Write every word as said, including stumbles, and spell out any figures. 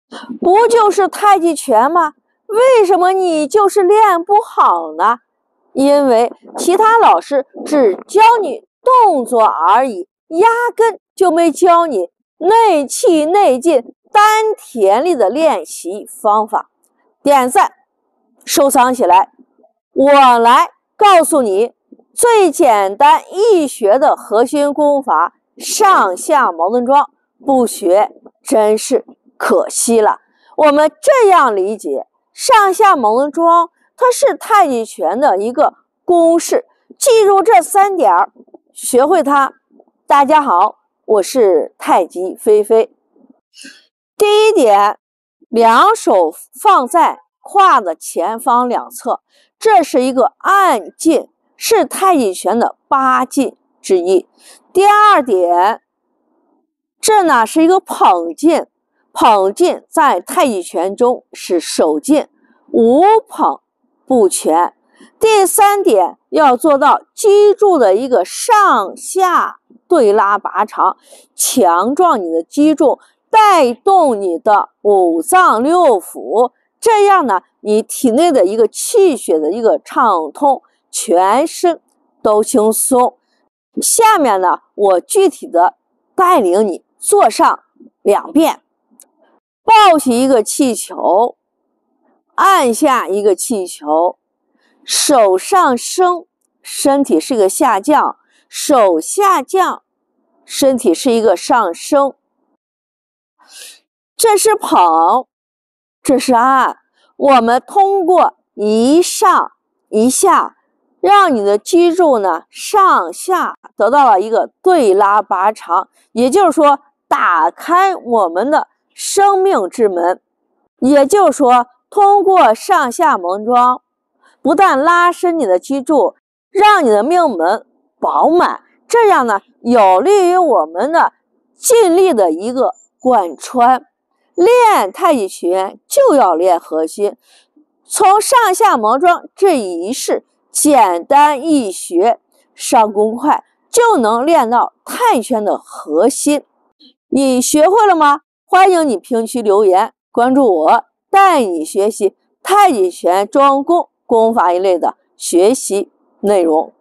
不就是太极拳吗？为什么你就是练不好呢？因为其他老师只教你动作而已，压根就没教你内气内劲丹田力的练习方法。点赞收藏起来，我来告诉你最简单易学的核心功法上下矛盾桩，不学真是可惜了。我们这样理解，上下矛盾桩它是太极拳的一个公式，记住这三点，学会它。大家好，我是太极菲菲。第一点，两手放在胯的前方两侧，这是一个按劲，是太极拳的八劲之一。第二点，这呢是一个捧劲，捧劲在太极拳中是手劲，无捧不全。第三点，要做到脊柱的一个上下对拉拔长，强壮你的脊柱，带动你的五脏六腑，这样呢，你体内的一个气血的一个畅通，全身都轻松。下面呢，我具体的带领你做上两遍。抱起一个气球，按下一个气球，手上升，身体是一个下降，手下降，身体是一个上升。这是捧，这是按。我们通过一上一下，让你的脊柱呢上下得到了一个对拉拔长，也就是说打开我们的生命之门。也就是说，通过上下矛盾桩，不但拉伸你的脊柱，让你的命门饱满，这样呢有利于我们的劲力的一个贯穿。练太极拳就要练核心，从上下矛盾桩这一式简单易学，上功快，就能练到太极拳的核心。你学会了吗？欢迎你评论区留言，关注我，带你学习太极拳桩功功法一类的学习内容。